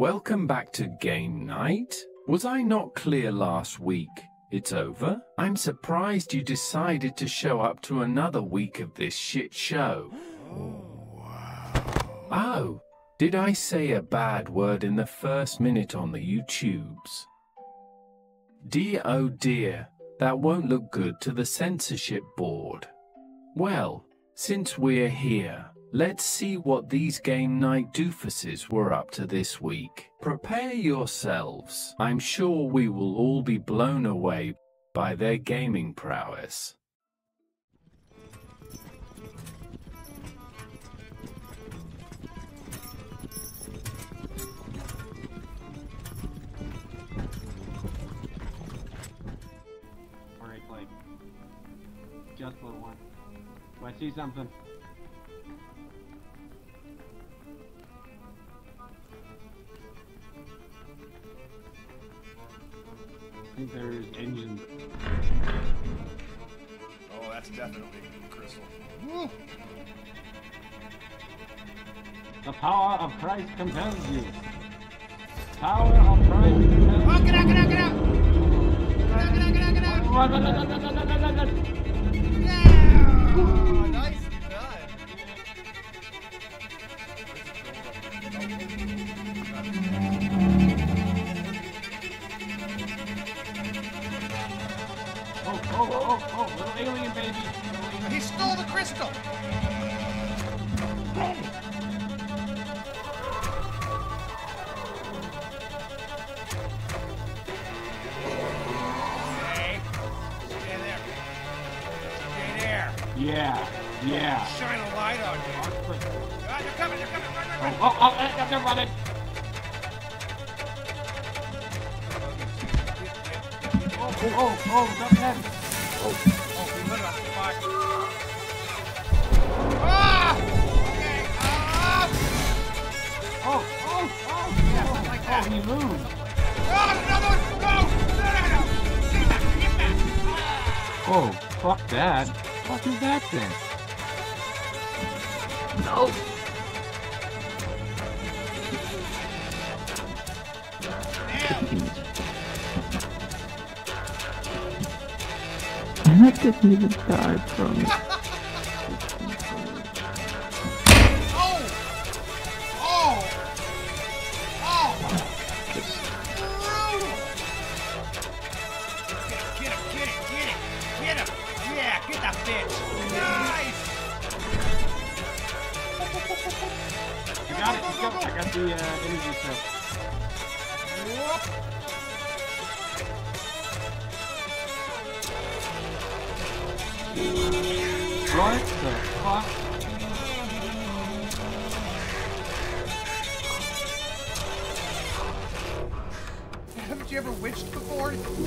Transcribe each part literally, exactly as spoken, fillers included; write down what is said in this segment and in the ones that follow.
Welcome back to game night. Was I not clear last week? It's over? I'm surprised you decided to show up to another week of this shit show. Oh, wow. Oh, did I say a bad word in the first minute on the YouTubes? Dear oh dear, that won't look good to the censorship board. Well, since we're here, let's see what these game night doofuses were up to this week. Prepare yourselves. I'm sure we will all be blown away by their gaming prowess. Alright, play. Just little one. Do I see something? I think there's engines. Oh, that's definitely crystal. Woo. The power of Christ compels you. Power of Christ compels you. Oh, get out, get out, get out! Get out, get out, get out, get out! Run, run, run, run, run, run, run, run, run. Yeah! Oh, nice done. Oh, oh, oh, oh, little alien baby. He stole the crystal! Stay. Stay there. Stay there. Yeah, yeah. Shine a light on you. Ah, they're coming, they're coming, run, run, run. Oh, oh, oh, they're running. Oh, oh, oh, jump in. Oh, we lit it on fire. Ah! Okay, ah! Oh, oh, oh, Yeah, something like that. oh, he moved. Oh, another one! Go! No, no, no! Get back, get back! Ah! Oh, fuck that. What is that thing? No. And I didn't even die from it. Oh! Oh! Oh! Brutal! Get him, get him, get him, get him! Yeah, get that bitch! Nice! I got it, let's go. I got the uh, energy cell. Whoop! What the fuck? Haven't you ever witched before?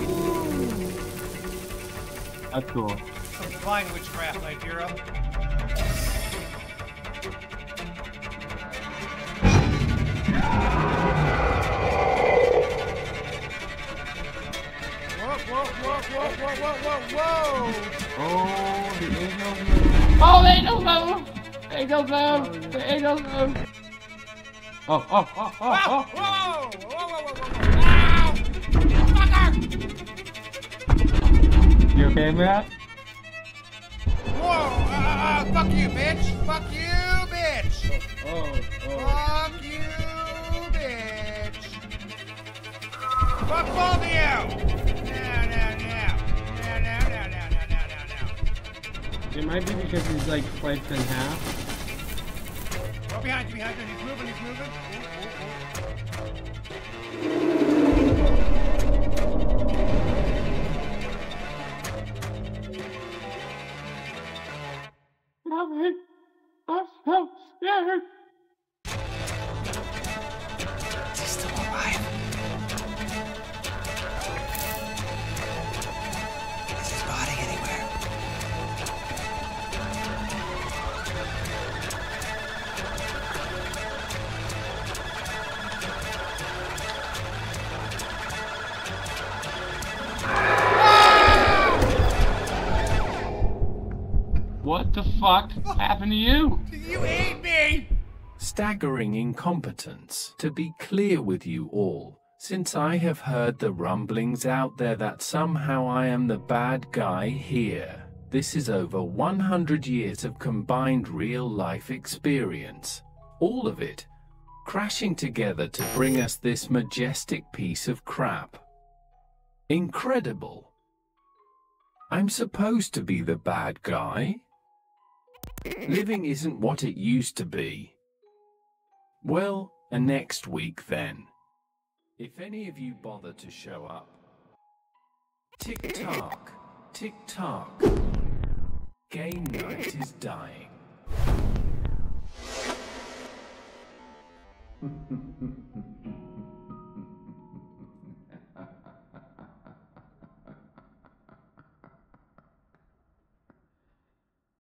That's cool. Some fine witchcraft, my hero. Whoa, whoa, whoa, whoa, whoa, whoa, whoa, whoa! Oh, the angels move. Oh, the angels move! The angels move! The angels move! Oh, oh, oh, oh, Whoa, oh! whoa, whoa, whoa, whoa, whoa! Ow! Fucker! You okay, Matt? Whoa! Uh, fuck you, bitch! Fuck you, bitch! Oh, oh. Fuck you, bitch! Fuck both of you! No, no, no. No, no, no, no, no, no, no, no. It might be because he's like sliced in half. Go behind you, behind you. He's moving, he's moving. Love it. I'm so scared. Is he still alive? Is his body anywhere? What the fuck happened to you? You ate me! staggering incompetence. To be clear with you all, since I have heard the rumblings out there that somehow I am the bad guy here, this is over one hundred years of combined real-life experience. All of it crashing together to bring us this majestic piece of crap. Incredible. I'm supposed to be the bad guy? Living isn't what it used to be. Well, a next week then. If any of you bother to show up. Tick-tock, tick-tock. Game night is dying.